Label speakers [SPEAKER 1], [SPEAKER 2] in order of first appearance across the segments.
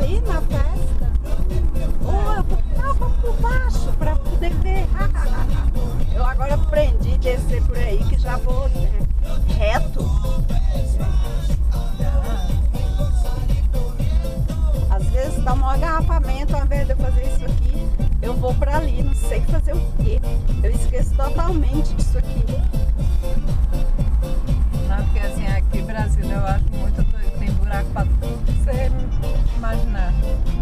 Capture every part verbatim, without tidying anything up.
[SPEAKER 1] aí na festa? Ou eu tava por baixo pra poder ver. Eu agora aprendi a descer por aí que já vou né, reto. Às vezes dá um agarrafamento, ao invés de eu fazer isso aqui, eu vou pra ali, não sei fazer o quê. Eu esqueço totalmente disso aqui.
[SPEAKER 2] Não, porque assim, aqui em Brasília eu acho muito doido, tem buraco pra tudo que você imaginar.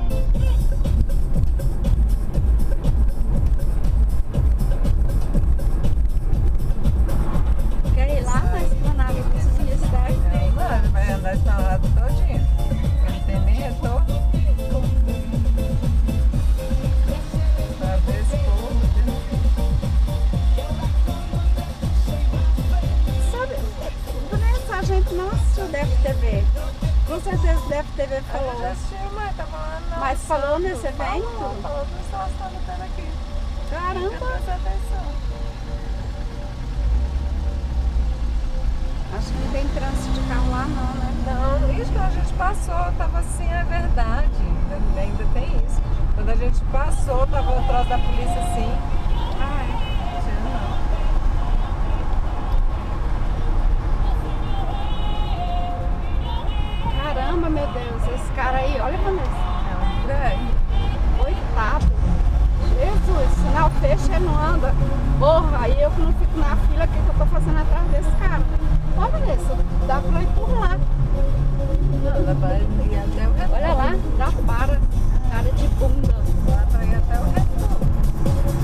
[SPEAKER 1] Quer ir lá na esplanada dos ministérios?
[SPEAKER 2] É, mano, vai andar instalado todinho. Não tem nem retorno. Pra ver esse povo.
[SPEAKER 1] Sabe, Vanessa, a gente não assistiu Deve T V. Com certeza Deve T V
[SPEAKER 2] Falou.
[SPEAKER 1] falou.
[SPEAKER 2] Já assistiu, mas tava lá no
[SPEAKER 1] Mas falou nesse
[SPEAKER 2] Santo.
[SPEAKER 1] evento?
[SPEAKER 2] Falou, falou do instalação que tava tendo aqui.
[SPEAKER 1] Caramba!
[SPEAKER 2] Presta atenção.
[SPEAKER 1] Acho que não tem trânsito de carro lá não, né?
[SPEAKER 2] Não, isso que a gente passou, tava assim, é verdade. Ainda, ainda tem isso. Quando a gente passou, tava atrás da polícia assim.
[SPEAKER 1] Ah, é.
[SPEAKER 2] Tinha não.
[SPEAKER 1] Caramba, meu Deus, esse cara aí, olha Vanessa.
[SPEAKER 2] É um grande.
[SPEAKER 1] Coitado. Jesus, sinal fecha e não anda. Porra, aí eu que não fico na fila, o que, que eu tô fazendo atrás desse cara? Ó, Vanessa, dá pra ir por lá.
[SPEAKER 2] Não, dá pra ir até o retorno.
[SPEAKER 1] Olha lá, dá para. Cara de bunda.
[SPEAKER 2] Dá pra ir até o retorno.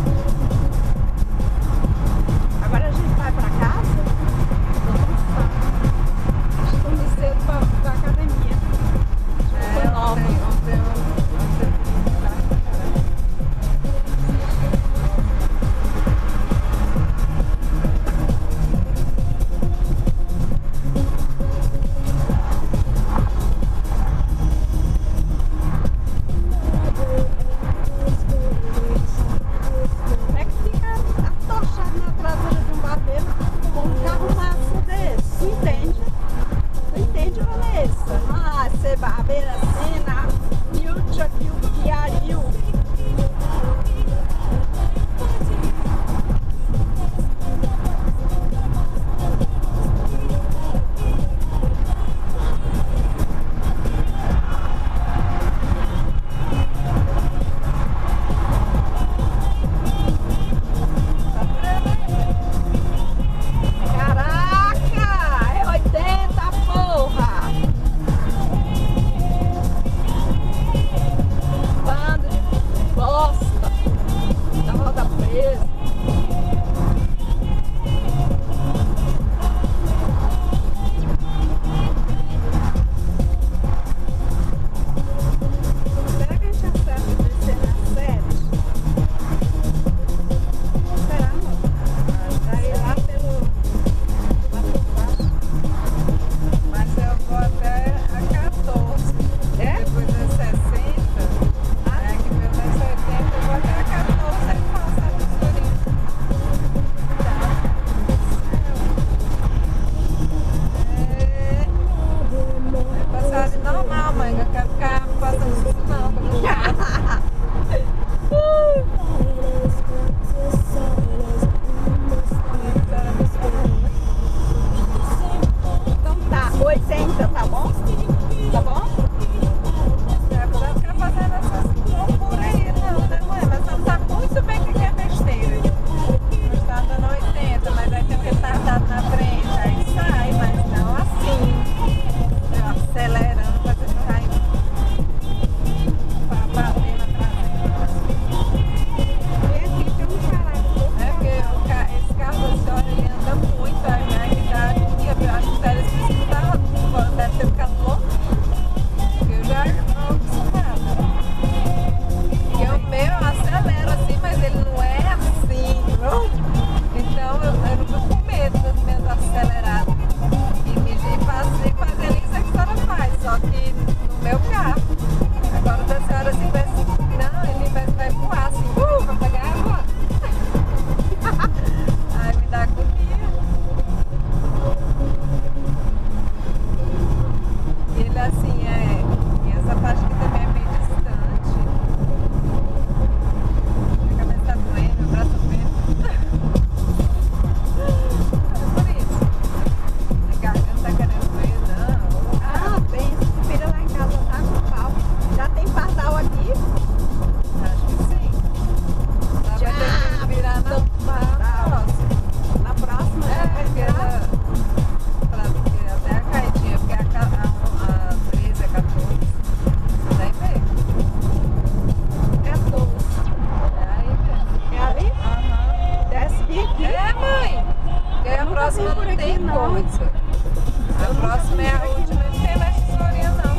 [SPEAKER 1] nunca
[SPEAKER 2] próxima
[SPEAKER 1] vim por
[SPEAKER 2] não
[SPEAKER 1] aqui,
[SPEAKER 2] tem
[SPEAKER 1] não.
[SPEAKER 2] coisa. A
[SPEAKER 1] Eu nunca
[SPEAKER 2] próxima
[SPEAKER 1] vim
[SPEAKER 2] é a
[SPEAKER 1] por aqui,
[SPEAKER 2] última e não tem mais tesourinha não.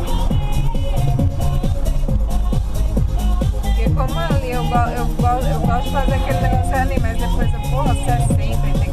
[SPEAKER 2] Porque como ali eu, go eu, go eu gosto de fazer aquele negócio ali, mas depois eu, porra, sessenta,